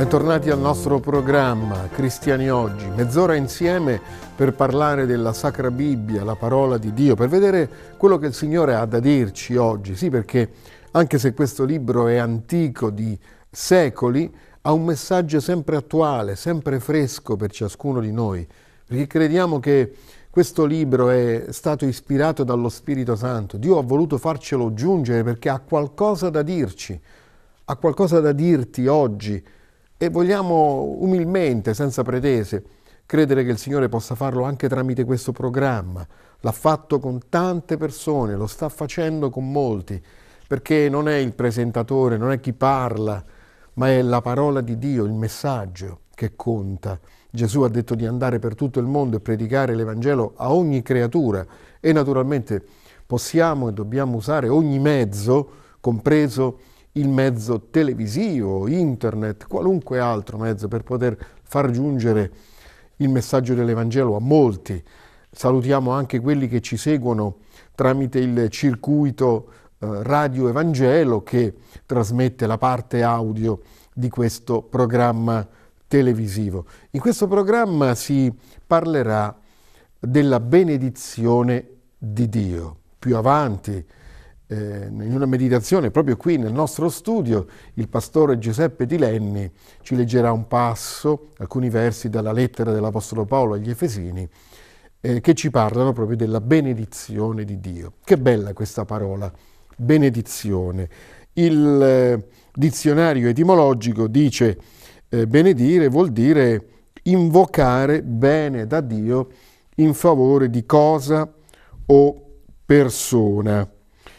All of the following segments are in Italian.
Bentornati al nostro programma Cristiani Oggi, mezz'ora insieme per parlare della Sacra Bibbia, la parola di Dio, per vedere quello che il Signore ha da dirci oggi. Sì, perché anche se questo libro è antico di secoli, ha un messaggio sempre attuale, sempre fresco per ciascuno di noi, perché crediamo che questo libro è stato ispirato dallo Spirito Santo. Dio ha voluto farcelo giungere perché ha qualcosa da dirci, ha qualcosa da dirti oggi. E vogliamo umilmente, senza pretese, credere che il Signore possa farlo anche tramite questo programma. L'ha fatto con tante persone, lo sta facendo con molti, perché non è il presentatore, non è chi parla, ma è la parola di Dio, il messaggio che conta. Gesù ha detto di andare per tutto il mondo e predicare l'Evangelo a ogni creatura e naturalmente possiamo e dobbiamo usare ogni mezzo, compreso il mezzo televisivo, internet, qualunque altro mezzo per poter far giungere il messaggio dell'Evangelo a molti. Salutiamo anche quelli che ci seguono tramite il circuito Radio Evangelo che trasmette la parte audio di questo programma televisivo. In questo programma si parlerà della benedizione di Dio. Più avanti, in una meditazione proprio qui nel nostro studio, il pastore Giuseppe Di Lenni ci leggerà un passo, alcuni versi dalla lettera dell'Apostolo Paolo agli Efesini, che ci parlano proprio della benedizione di Dio. Che bella questa parola, benedizione. Il dizionario etimologico dice benedire vuol dire invocare bene da Dio in favore di cosa o persona.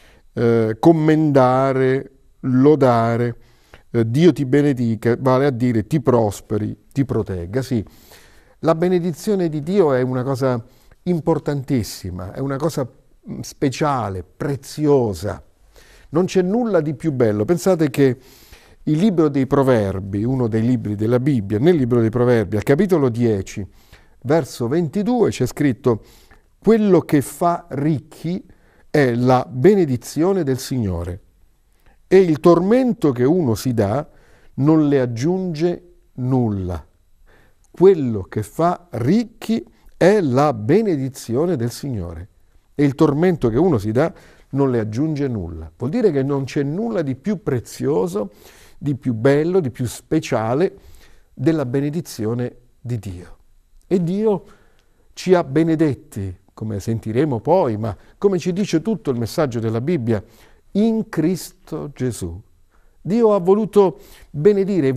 Commendare, lodare, Dio ti benedica, vale a dire ti prosperi, ti protegga. Sì, la benedizione di Dio è una cosa importantissima, è una cosa speciale, preziosa. Non c'è nulla di più bello. Pensate che il libro dei Proverbi, uno dei libri della Bibbia, nel libro dei Proverbi, al capitolo 10, verso 22, c'è scritto: quello che fa ricchi è la benedizione del Signore e il tormento che uno si dà non le aggiunge nulla. Quello che fa ricchi è la benedizione del Signore e il tormento che uno si dà non le aggiunge nulla. Vuol dire che non c'è nulla di più prezioso, di più bello, di più speciale della benedizione di Dio. E Dio ci ha benedetti, come sentiremo poi, ma come ci dice tutto il messaggio della Bibbia, in Cristo Gesù. Dio ha voluto benedire,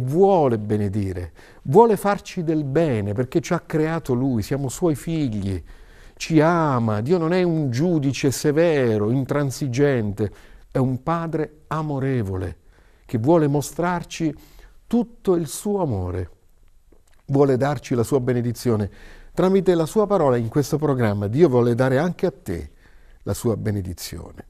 vuole farci del bene perché ci ha creato Lui, siamo Suoi figli, ci ama. Dio non è un giudice severo, intransigente, è un Padre amorevole che vuole mostrarci tutto il suo amore, vuole darci la sua benedizione. Tramite la sua parola in questo programma Dio vuole dare anche a te la sua benedizione.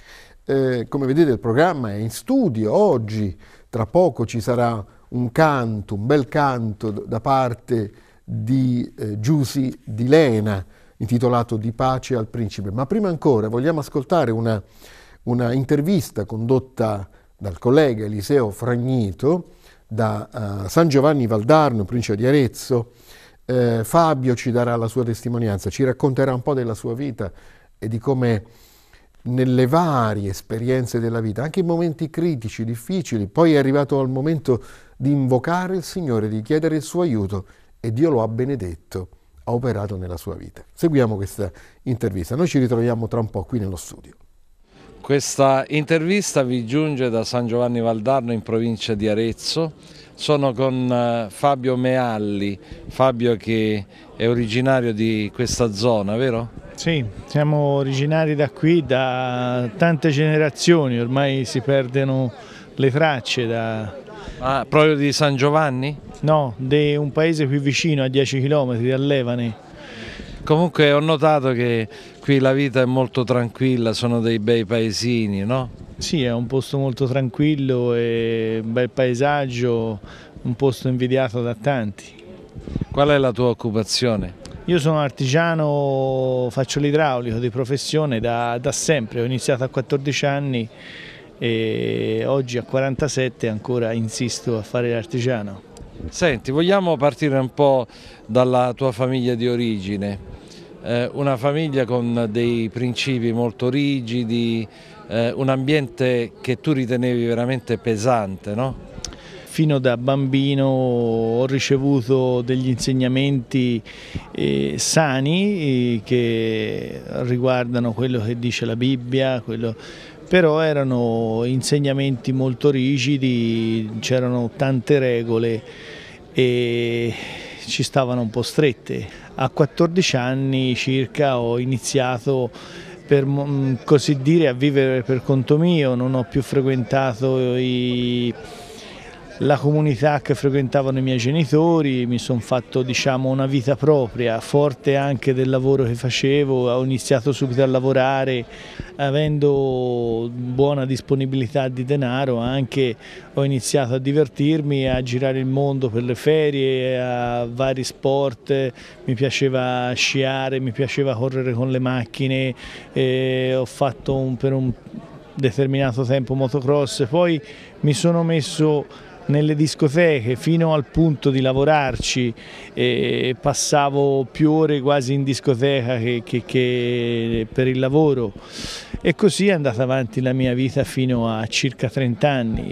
Come vedete il programma è in studio. Oggi, tra poco, ci sarà un canto, un bel canto da parte di Giusy Di Lena, intitolato Di pace al principe. Ma prima ancora vogliamo ascoltare una intervista condotta dal collega Eliseo Fragnito da San Giovanni Valdarno, in provincia di Arezzo. Fabio ci darà la sua testimonianza, ci racconterà un po' della sua vita e di come nelle varie esperienze della vita, anche in momenti critici, difficili, poi è arrivato al momento di invocare il Signore, di chiedere il suo aiuto e Dio lo ha benedetto, ha operato nella sua vita. Seguiamo questa intervista, noi ci ritroviamo tra un po' qui nello studio. Questa intervista vi giunge da San Giovanni Valdarno in provincia di Arezzo. Sono con Fabio Mealli, Fabio che è originario di questa zona, vero? Sì, siamo originari da qui da tante generazioni, ormai si perdono le tracce. Ah, proprio di San Giovanni? No, di un paese qui vicino, a 10 km, da Levane. Comunque ho notato che qui la vita è molto tranquilla, sono dei bei paesini, no? Sì, è un posto molto tranquillo e un bel paesaggio, un posto invidiato da tanti. Qual è la tua occupazione? Io sono artigiano, faccio l'idraulico di professione da sempre, ho iniziato a 14 anni e oggi a 47 ancora insisto a fare l'artigiano. Senti, vogliamo partire un po' dalla tua famiglia di origine, una famiglia con dei principi molto rigidi, un ambiente che tu ritenevi veramente pesante, no? Fino da bambino ho ricevuto degli insegnamenti sani che riguardano quello che dice la Bibbia, però erano insegnamenti molto rigidi, c'erano tante regole e ci stavano un po' strette. A 14 anni circa ho iniziato per così dire a vivere per conto mio, non ho più frequentato la comunità che frequentavano i miei genitori, mi sono fatto, diciamo, una vita propria, forte anche del lavoro che facevo, ho iniziato subito a lavorare, avendo buona disponibilità di denaro anche ho iniziato a divertirmi, a girare il mondo per le ferie, a vari sport, mi piaceva sciare, mi piaceva correre con le macchine, ho fatto per un determinato tempo motocross, poi mi sono messo nelle discoteche fino al punto di lavorarci, passavo più ore quasi in discoteca che per il lavoro e così è andata avanti la mia vita fino a circa 30 anni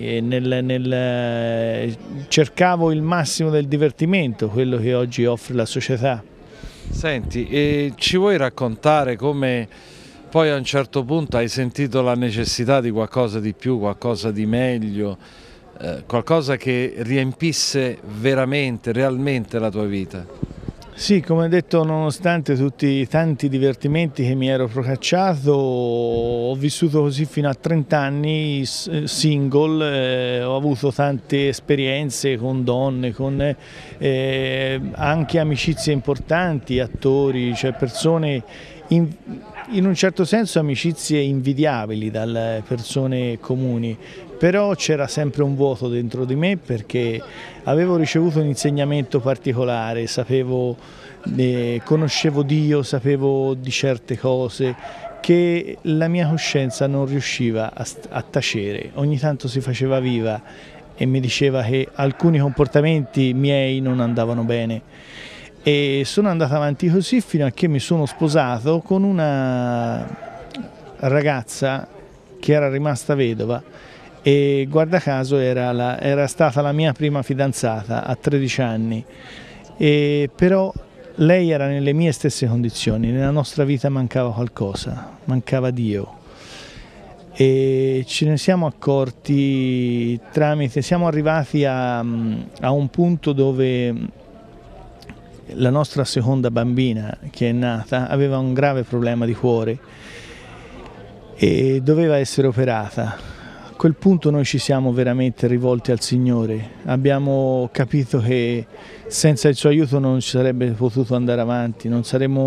e cercavo il massimo del divertimento, quello che oggi offre la società. Senti, e ci vuoi raccontare come poi a un certo punto hai sentito la necessità di qualcosa di più, qualcosa di meglio? Qualcosa che riempisse veramente, realmente la tua vita? Sì, come detto, nonostante tutti i tanti divertimenti che mi ero procacciato, ho vissuto così fino a 30 anni single, ho avuto tante esperienze con donne, con anche amicizie importanti, attori, cioè persone in un certo senso amicizie invidiabili dalle persone comuni, però c'era sempre un vuoto dentro di me perché avevo ricevuto un insegnamento particolare, conoscevo Dio, sapevo di certe cose che la mia coscienza non riusciva a tacere, ogni tanto si faceva viva e mi diceva che alcuni comportamenti miei non andavano bene. E sono andato avanti così fino a che mi sono sposato con una ragazza che era rimasta vedova e guarda caso era stata la mia prima fidanzata a 13 anni, però lei era nelle mie stesse condizioni, nella nostra vita mancava qualcosa, mancava Dio e ce ne siamo accorti siamo arrivati a un punto dove la nostra seconda bambina che è nata aveva un grave problema di cuore e doveva essere operata. A quel punto noi ci siamo veramente rivolti al Signore, abbiamo capito che senza il suo aiuto non ci sarebbe potuto andare avanti, non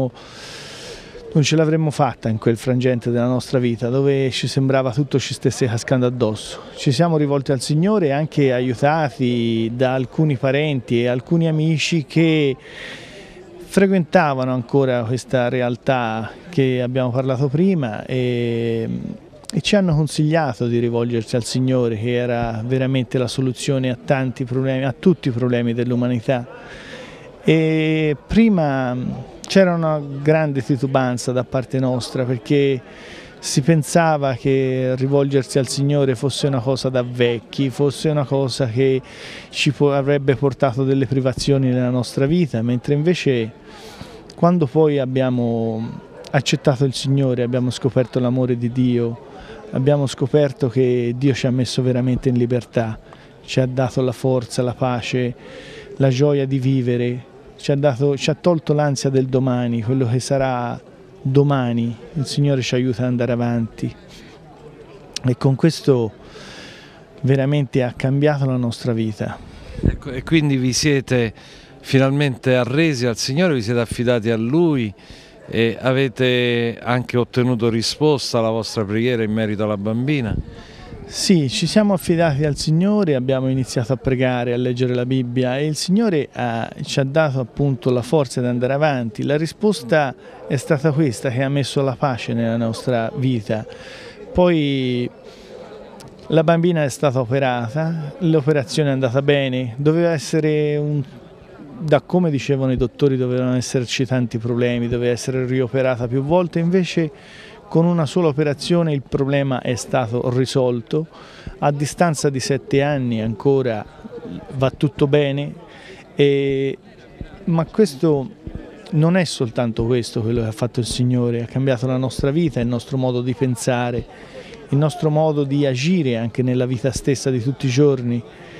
ce l'avremmo fatta in quel frangente della nostra vita dove ci sembrava tutto ci stesse cascando addosso. Ci siamo rivolti al Signore anche aiutati da alcuni parenti e alcuni amici che frequentavano ancora questa realtà che abbiamo parlato prima e ci hanno consigliato di rivolgersi al Signore che era veramente la soluzione a tanti problemi, a tutti i problemi dell'umanità. E prima c'era una grande titubanza da parte nostra perché si pensava che rivolgersi al Signore fosse una cosa da vecchi, fosse una cosa che ci avrebbe portato delle privazioni nella nostra vita, mentre invece quando poi abbiamo accettato il Signore, abbiamo scoperto l'amore di Dio, abbiamo scoperto che Dio ci ha messo veramente in libertà, ci ha dato la forza, la pace, la gioia di vivere, ci ha tolto l'ansia del domani, quello che sarà domani, il Signore ci aiuta ad andare avanti e con questo veramente ha cambiato la nostra vita. Ecco, e quindi vi siete finalmente arresi al Signore, vi siete affidati a Lui e avete anche ottenuto risposta alla vostra preghiera in merito alla bambina? Sì, ci siamo affidati al Signore, abbiamo iniziato a pregare, a leggere la Bibbia e il Signore ci ha dato appunto la forza di andare avanti. La risposta è stata questa, che ha messo la pace nella nostra vita. Poi La bambina è stata operata, l'operazione è andata bene, doveva essere da come dicevano i dottori dovevano esserci tanti problemi, doveva essere rioperata più volte, invece con una sola operazione il problema è stato risolto. A distanza di 7 anni ancora va tutto bene, ma questo non è soltanto questo quello che ha fatto il Signore, ha cambiato la nostra vita, il nostro modo di pensare, il nostro modo di agire anche nella vita stessa di tutti i giorni,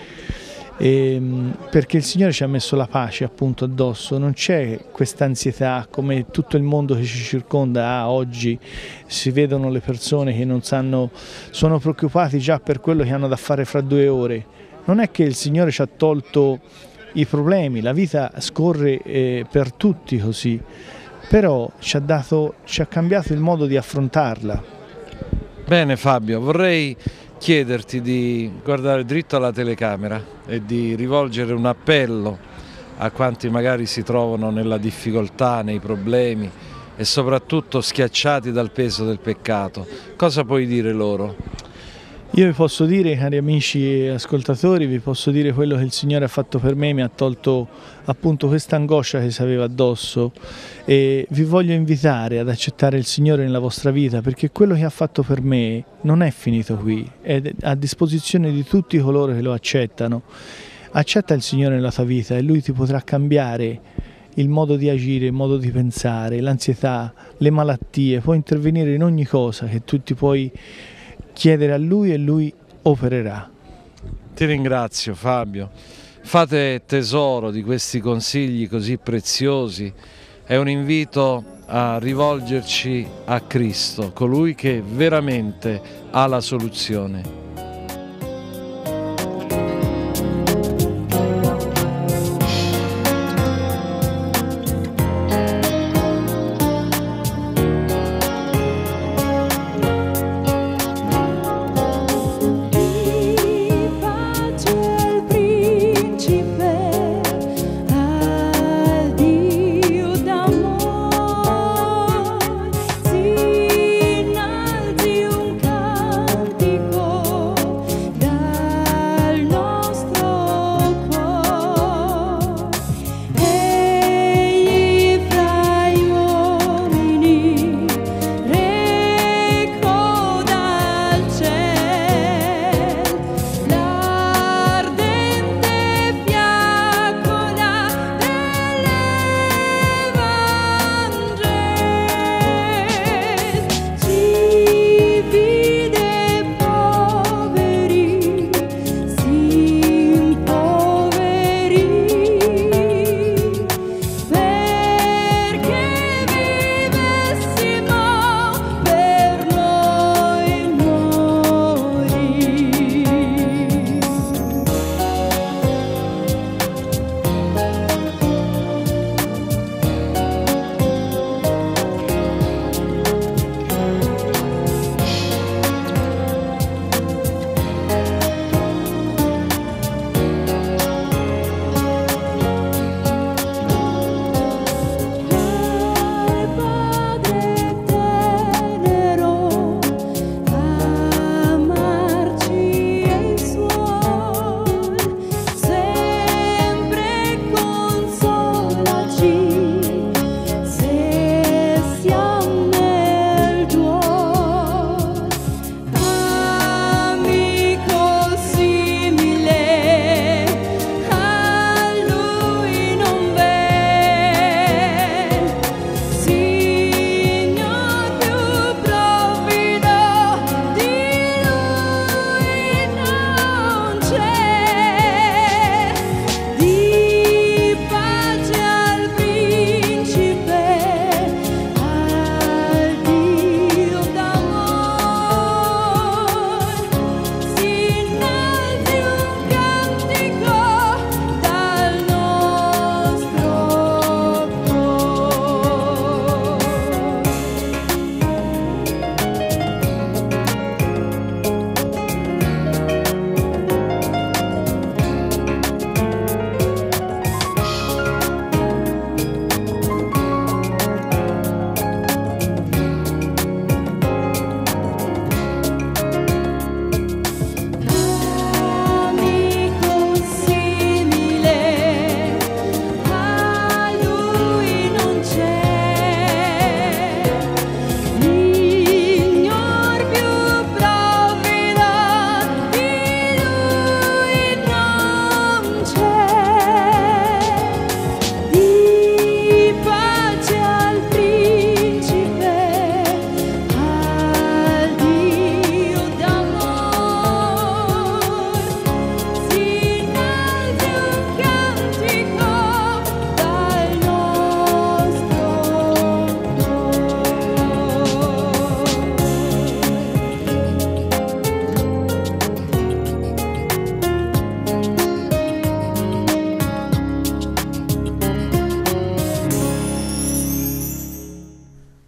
perché il Signore ci ha messo la pace appunto addosso, non c'è questa ansietà come tutto il mondo che ci circonda ha oggi. Si vedono le persone che non sanno, sono preoccupati già per quello che hanno da fare fra 2 ore. Non è che il Signore ci ha tolto i problemi, la vita scorre per tutti così, però ci ha cambiato il modo di affrontarla. Bene Fabio, vorrei chiederti di guardare dritto alla telecamera e di rivolgere un appello a quanti magari si trovano nella difficoltà, nei problemi e soprattutto schiacciati dal peso del peccato. Cosa puoi dire loro? Io vi posso dire, cari amici e ascoltatori, vi posso dire quello che il Signore ha fatto per me, mi ha tolto appunto questa angoscia che si aveva addosso, e vi voglio invitare ad accettare il Signore nella vostra vita, perché quello che ha fatto per me non è finito qui, è a disposizione di tutti coloro che lo accettano. Accetta il Signore nella tua vita e Lui ti potrà cambiare il modo di agire, il modo di pensare, l'ansietà, le malattie, può intervenire in ogni cosa che tu ti puoi chiedere a Lui e Lui opererà. Ti ringrazio Fabio, fate tesoro di questi consigli così preziosi, è un invito a rivolgerci a Cristo, colui che veramente ha la soluzione. Cantico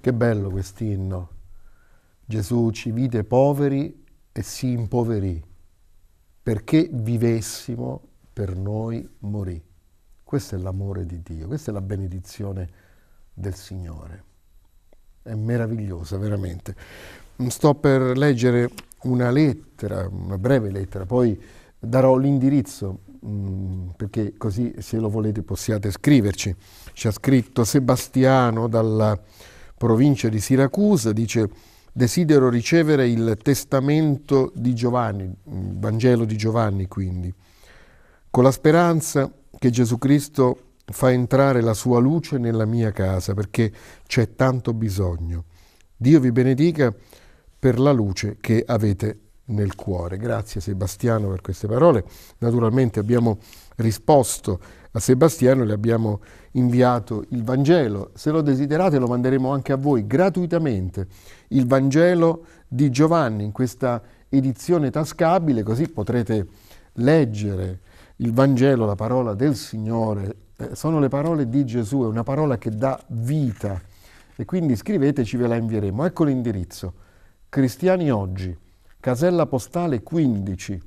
Che bello quest'inno. Gesù ci vide poveri e si impoverì, perché vivessimo per noi morì. Questo è l'amore di Dio, questa è la benedizione del Signore. È meravigliosa, veramente. Sto per leggere una lettera, una breve lettera, poi darò l'indirizzo, perché così, se lo volete, possiate scriverci. Ci ha scritto Sebastiano dalla provincia di Siracusa, dice: desidero ricevere il testamento di Giovanni, il Vangelo di Giovanni, quindi, con la speranza che Gesù Cristo fa entrare la sua luce nella mia casa, perché c'è tanto bisogno. Dio vi benedica per la luce che avete nel cuore. Grazie Sebastiano per queste parole. Naturalmente abbiamo risposto a Sebastiano, le abbiamo inviato il Vangelo. Se lo desiderate lo manderemo anche a voi gratuitamente, il Vangelo di Giovanni, in questa edizione tascabile, così potrete leggere il Vangelo, la parola del Signore. Sono le parole di Gesù, è una parola che dà vita, e quindi scriveteci, ve la invieremo. Ecco l'indirizzo: Cristiani Oggi, casella postale 15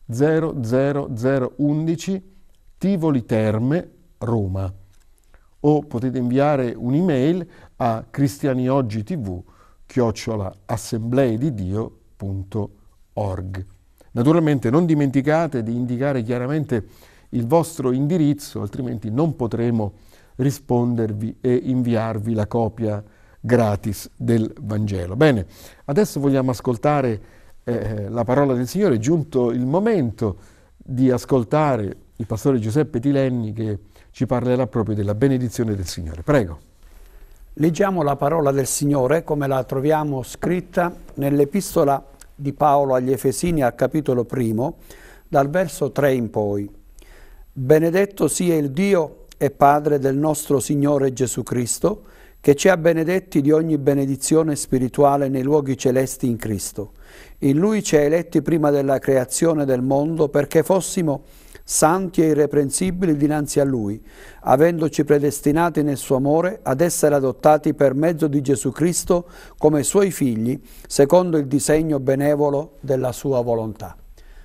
00011, Tivoli Terme, Roma. O potete inviare un'email a cristianioggi@assembleedidio.org. Naturalmente non dimenticate di indicare chiaramente il vostro indirizzo, altrimenti non potremo rispondervi e inviarvi la copia gratis del Vangelo. Bene, adesso vogliamo ascoltare la parola del Signore. È giunto il momento di ascoltare il pastore Giuseppe Tilenni, che ci parlerà proprio della benedizione del Signore. Prego. Leggiamo la parola del Signore come la troviamo scritta nell'epistola di Paolo agli Efesini al capitolo 1, dal verso 3 in poi. Benedetto sia il Dio e Padre del nostro Signore Gesù Cristo, che ci ha benedetti di ogni benedizione spirituale nei luoghi celesti in Cristo. In Lui ci ha eletti prima della creazione del mondo perché fossimo santi e irreprensibili dinanzi a Lui, avendoci predestinati nel suo amore ad essere adottati per mezzo di Gesù Cristo come Suoi figli, secondo il disegno benevolo della Sua volontà.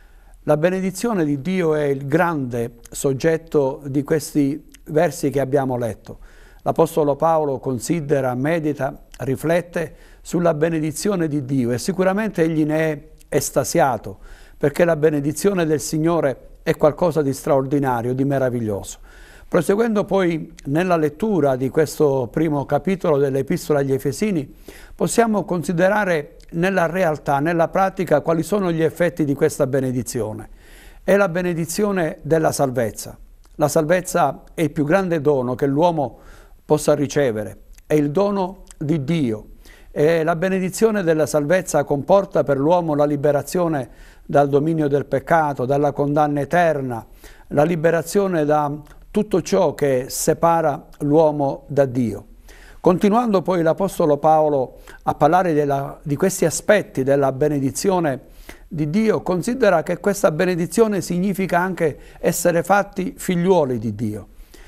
La benedizione di Dio è il grande soggetto di questi versi che abbiamo letto. L'Apostolo Paolo considera, medita, riflette sulla benedizione di Dio e sicuramente egli ne è estasiato, perché la benedizione del Signore è qualcosa di straordinario, di meraviglioso. Proseguendo poi nella lettura di questo primo capitolo dell'Epistola agli Efesini, possiamo considerare nella realtà, nella pratica, quali sono gli effetti di questa benedizione. È la benedizione della salvezza. La salvezza è il più grande dono che l'uomo possa ricevere, è il dono di Dio. E la benedizione della salvezza comporta per l'uomo la liberazione dal dominio del peccato, dalla condanna eterna, la liberazione da tutto ciò che separa l'uomo da Dio. Continuando poi l'Apostolo Paolo a parlare di questi aspetti della benedizione di Dio, considera che questa benedizione significa anche essere fatti figliuoli di Dio.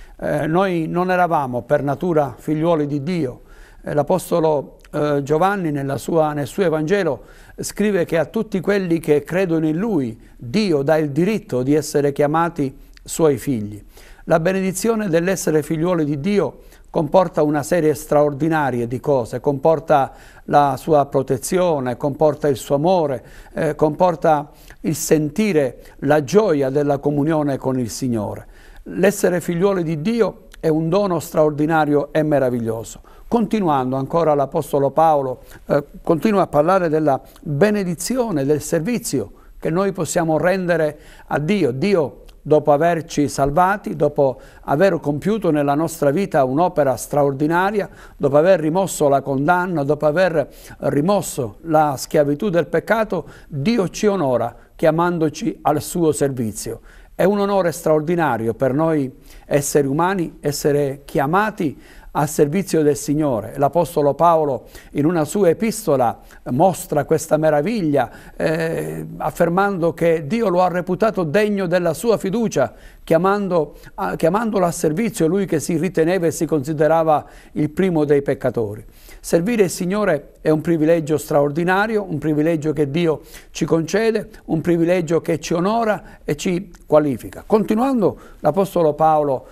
Noi non eravamo per natura figliuoli di Dio. L'Apostolo Giovanni nel suo Evangelo scrive che a tutti quelli che credono in Lui Dio dà il diritto di essere chiamati Suoi figli. La benedizione dell'essere figliuoli di Dio comporta una serie straordinaria di cose, comporta la sua protezione, comporta il suo amore, comporta il sentire la gioia della comunione con il Signore. L'essere figliuoli di Dio è un dono straordinario e meraviglioso. Continuando ancora l'Apostolo Paolo, continua a parlare della benedizione, del servizio che noi possiamo rendere a Dio. Dio, dopo averci salvati, dopo aver compiuto nella nostra vita un'opera straordinaria, dopo aver rimosso la condanna, dopo aver rimosso la schiavitù del peccato, Dio ci onora chiamandoci al suo servizio. È un onore straordinario per noi esseri umani, essere chiamati al servizio del Signore. L'Apostolo Paolo in una sua epistola mostra questa meraviglia affermando che Dio lo ha reputato degno della sua fiducia, chiamandolo al servizio, lui che si riteneva e si considerava il primo dei peccatori. Servire il Signore è un privilegio straordinario, un privilegio che Dio ci concede, un privilegio che ci onora e ci qualifica. Continuando, l'Apostolo Paolo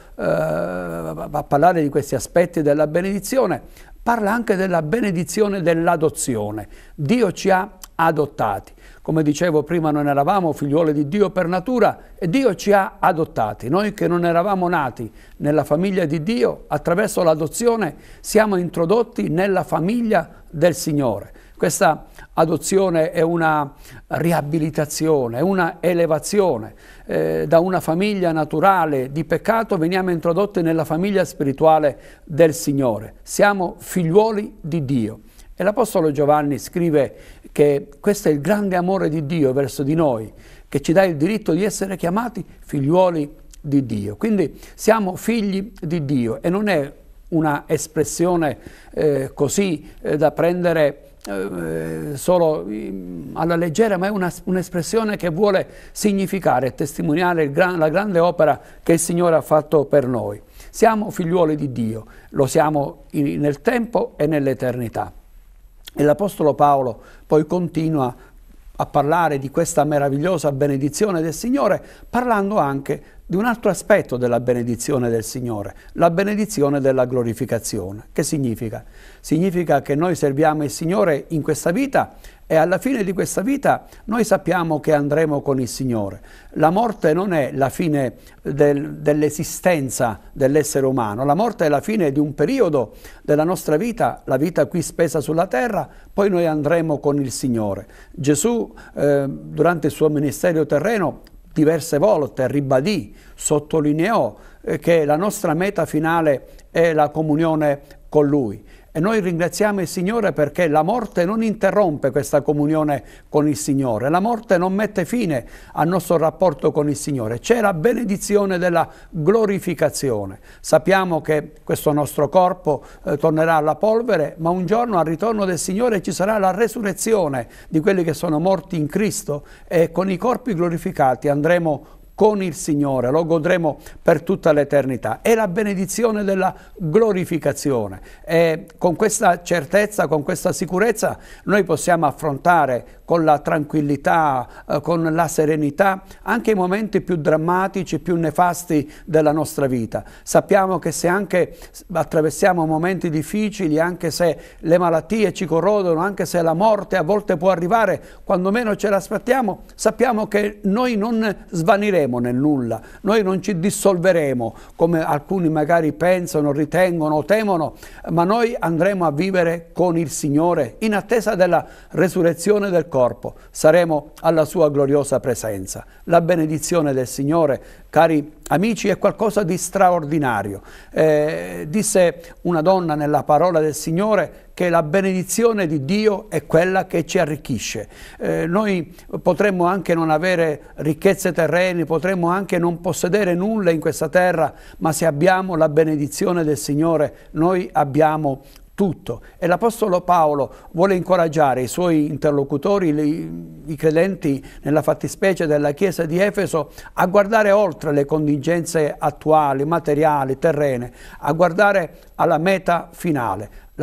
a parlare di questi aspetti della benedizione, parla anche della benedizione dell'adozione. Dio ci ha adottati. Come dicevo prima, non eravamo figliuoli di Dio per natura e Dio ci ha adottati. Noi che non eravamo nati nella famiglia di Dio, attraverso l'adozione siamo introdotti nella famiglia del Signore. Questa adozione è una riabilitazione, è una elevazione. Da una famiglia naturale di peccato veniamo introdotti nella famiglia spirituale del Signore. Siamo figliuoli di Dio. E l'Apostolo Giovanni scrive che questo è il grande amore di Dio verso di noi, che ci dà il diritto di essere chiamati figliuoli di Dio. Quindi siamo figli di Dio e non è una espressione così da prendere solo alla leggera, ma è un'espressione che vuole significare e testimoniare la grande opera che il Signore ha fatto per noi. Siamo figliuoli di Dio, lo siamo nel tempo e nell'eternità. E l'Apostolo Paolo poi continua a parlare di questa meravigliosa benedizione del Signore, parlando anche di un altro aspetto della benedizione del Signore, la benedizione della glorificazione. Che significa? Significa che noi serviamo il Signore in questa vita e alla fine di questa vita noi sappiamo che andremo con il Signore. La morte non è la fine dell'esistenza dell'essere umano, la morte è la fine di un periodo della nostra vita, la vita qui spesa sulla terra, poi noi andremo con il Signore. Gesù durante il suo ministero terreno diverse volte ribadì, sottolineò che la nostra meta finale è la comunione con Lui. E noi ringraziamo il Signore perché la morte non interrompe questa comunione con il Signore, la morte non mette fine al nostro rapporto con il Signore. C'è la benedizione della glorificazione. Sappiamo che questo nostro corpo tornerà alla polvere, ma un giorno al ritorno del Signore ci sarà la resurrezione di quelli che sono morti in Cristo e con i corpi glorificati andremo con il Signore, lo godremo per tutta l'eternità. È la benedizione della glorificazione e con questa certezza, con questa sicurezza noi possiamo affrontare con la tranquillità, con la serenità anche i momenti più drammatici, più nefasti della nostra vita. Sappiamo che se anche attraversiamo momenti difficili, anche se le malattie ci corrodono, anche se la morte a volte può arrivare quando meno ce l'aspettiamo, sappiamo che noi non svaniremo nel nulla, noi non ci dissolveremo come alcuni magari pensano, ritengono o temono, ma noi andremo a vivere con il Signore in attesa della resurrezione del corpo, saremo alla sua gloriosa presenza. La benedizione del Signore, cari amici, è qualcosa di straordinario. Disse una donna nella parola del Signore che la benedizione di Dio è quella che ci arricchisce. Noi potremmo anche non avere ricchezze terrene, potremmo anche non possedere nulla in questa terra, ma se abbiamo la benedizione del Signore, noi abbiamo tutto. E l'Apostolo Paolo vuole incoraggiare i suoi interlocutori, i credenti nella fattispecie della Chiesa di Efeso, a guardare oltre le contingenze attuali, materiali, terrene, a guardare alla meta finale, la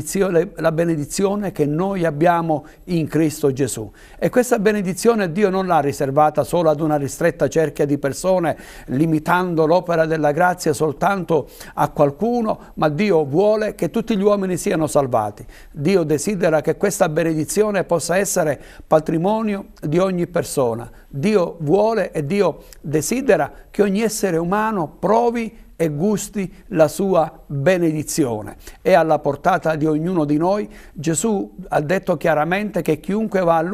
benedizione che noi abbiamo in Cristo Gesù. E questa benedizione Dio non l'ha riservata solo ad una ristretta cerchia di persone, limitando l'opera della grazia soltanto a qualcuno, ma Dio vuole che tutti gli uomini siano salvati. Dio desidera che questa benedizione possa essere patrimonio di ogni persona. Dio vuole e Dio desidera che ogni essere umano provi e gusti la sua benedizione. È alla portata di ognuno di noi. Gesù ha detto chiaramente che chiunque va a Lui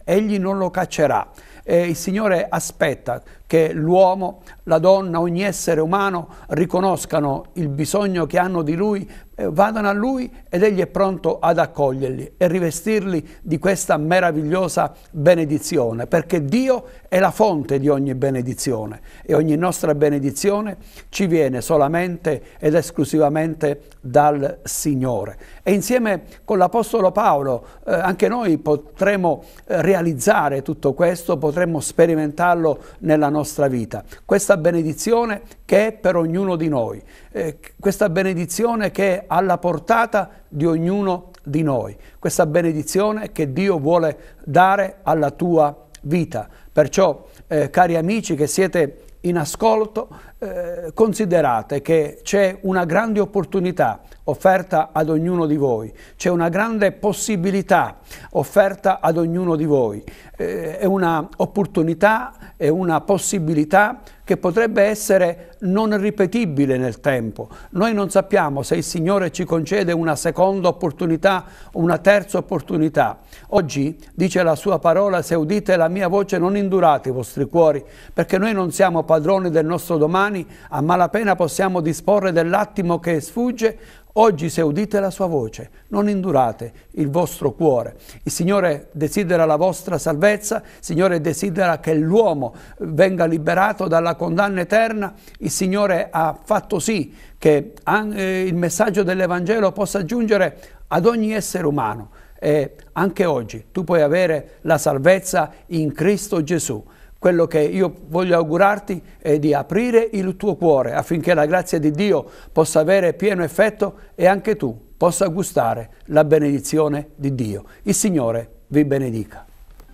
egli non lo caccerà. Il Signore aspetta che l'uomo, la donna, ogni essere umano riconoscano il bisogno che hanno di Lui, vadano a Lui ed Egli è pronto ad accoglierli e rivestirli di questa meravigliosa benedizione, perché Dio è la fonte di ogni benedizione e ogni nostra benedizione ci viene solamente ed esclusivamente dal Signore. E insieme con l'Apostolo Paolo anche noi potremo realizzare tutto questo, potremo sperimentarlo nella nostra vita. Questa benedizione che è per ognuno di noi, questa benedizione che è alla portata di ognuno di noi, questa benedizione che Dio vuole dare alla tua vita. Perciò, cari amici che siete in ascolto, considerate che c'è una grande opportunità offerta ad ognuno di voi, c'è una grande possibilità offerta ad ognuno di voi, è una opportunità, è una possibilità che potrebbe essere non ripetibile nel tempo. Noi non sappiamo se il Signore ci concede una seconda opportunità o una terza opportunità. Oggi dice la sua parola: se udite la mia voce non indurate i vostri cuori, perché noi non siamo padroni del nostro domani, a malapena possiamo disporre dell'attimo che sfugge. Oggi, se udite la sua voce, non indurate il vostro cuore. Il Signore desidera la vostra salvezza, il Signore desidera che l'uomo venga liberato dalla condanna eterna. Il Signore ha fatto sì che il messaggio dell'Evangelo possa giungere ad ogni essere umano. E anche oggi tu puoi avere la salvezza in Cristo Gesù. Quello che io voglio augurarti è di aprire il tuo cuore affinché la grazia di Dio possa avere pieno effetto e anche tu possa gustare la benedizione di Dio. Il Signore vi benedica.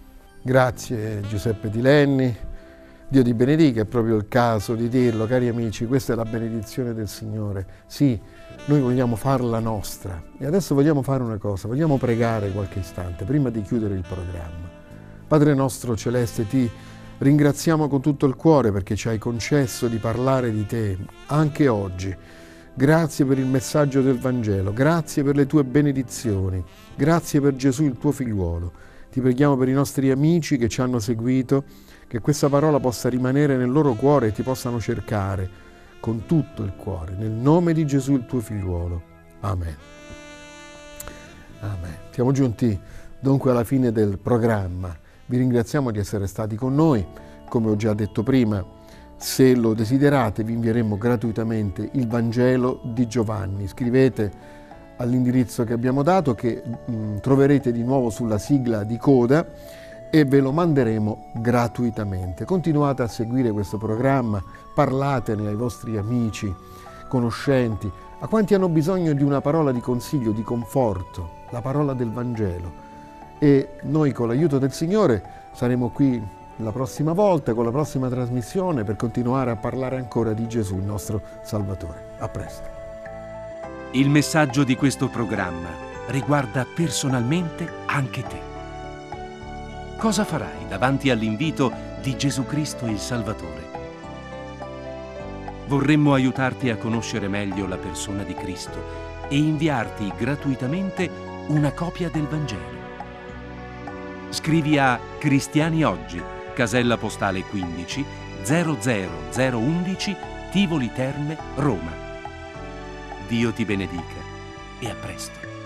Grazie Giuseppe Di Lenni, Dio ti benedica, è proprio il caso di dirlo, cari amici, questa è la benedizione del Signore. Sì, noi vogliamo farla nostra e adesso vogliamo fare una cosa, vogliamo pregare qualche istante prima di chiudere il programma. Padre nostro celeste, ti ringraziamo con tutto il cuore perché ci hai concesso di parlare di te anche oggi. Grazie per il messaggio del Vangelo, grazie per le tue benedizioni, grazie per Gesù il tuo figliuolo. Ti preghiamo per i nostri amici che ci hanno seguito, che questa parola possa rimanere nel loro cuore e ti possano cercare con tutto il cuore, nel nome di Gesù il tuo figliuolo. Amen. Amen. Siamo giunti dunque alla fine del programma. Vi ringraziamo di essere stati con noi. Come ho già detto prima, se lo desiderate vi invieremo gratuitamente il Vangelo di Giovanni. Scrivete all'indirizzo che abbiamo dato, che troverete di nuovo sulla sigla di coda, e ve lo manderemo gratuitamente. Continuate a seguire questo programma, parlatene ai vostri amici, conoscenti, a quanti hanno bisogno di una parola di consiglio, di conforto, la parola del Vangelo. E noi con l'aiuto del Signore saremo qui la prossima volta, con la prossima trasmissione, per continuare a parlare ancora di Gesù, il nostro Salvatore. A presto. Il messaggio di questo programma riguarda personalmente anche te. Cosa farai davanti all'invito di Gesù Cristo il Salvatore? Vorremmo aiutarti a conoscere meglio la persona di Cristo e inviarti gratuitamente una copia del Vangelo. Scrivi a Cristiani Oggi, casella postale 15 00011, Tivoli Terme, Roma. Dio ti benedica e a presto.